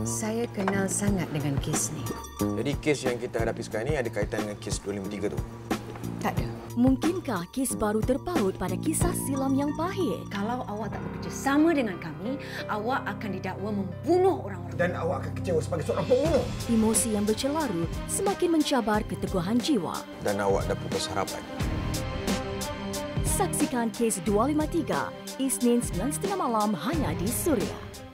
Saya kenal sangat dengan kes ni. Jadi kes yang kita hadapi sekarang ni ada kaitan dengan kes 253 tu? Tak ada. Mungkinkah kes baru terpaut pada kisah silam yang pahit? Kalau awak tak bekerjasama dengan kami, awak akan didakwa membunuh orang-orang. Dan awak akan kecewa sebagai seorang pembunuh. Emosi yang bercelaru semakin mencabar keteguhan jiwa. Dan awak dah putus harapan. Saksikan kes 253, Isnin 9.30 malam hanya di Suria.